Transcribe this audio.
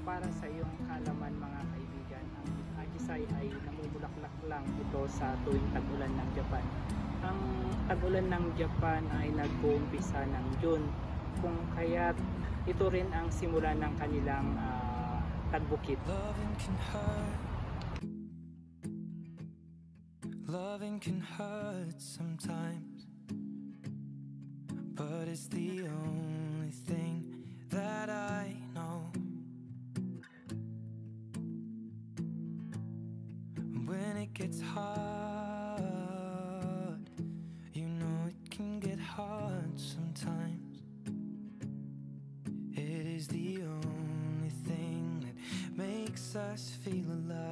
Para sa iyong kaalaman mga kaibigan, ang Ajisay ay namumulaklak lang ito sa tuwing tag-ulan ng Japan. Ang tag-ulan ng Japan ay nag-uumpisa ng June, kung kaya't ito rin ang simula ng kanilang tagbukid. Loving can hurt sometimes, but it's the only thing that I know. When it gets hard, you know it can get hard sometimes. It is the only thing that makes us feel alive.